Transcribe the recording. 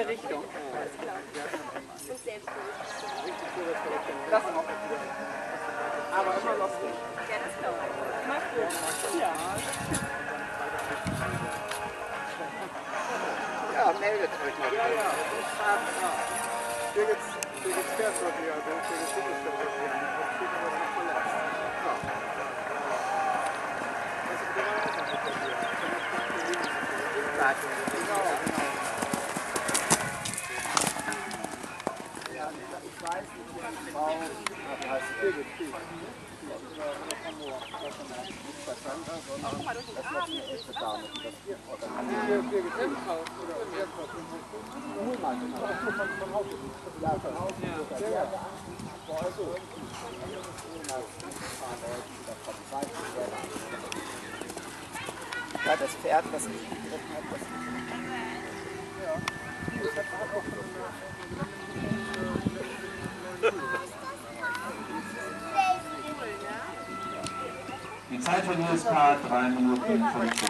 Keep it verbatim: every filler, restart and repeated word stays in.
Richtung. Alles klar. Und selbstbewusst. Das auch. Aber immer lustig. Ja, das glaube ich. Immer gut. Ja. Ja, meldet euch mal. Ja, ja. Hier geht's, hier geht's Pferdwort hier, also hier geht's Bundeswort hier. Das steht aber noch verletzt. Ja. Das ist genau das, was ich hier. Genau, genau. Ja, ich weiß nicht, wie die Frau, wie heißt sie? Birgit, Birgit. Guck mal durch den Graben. Hier, Birgit, Impfhaus oder Impfhaus. Mulmann, genau. Von Haus. Ja, von Haus. Ja, ja. Ja, das Pferd, was ich geritten habe, das ja. Das hat auch Die Zeit von U S K drei Minuten fünfzig.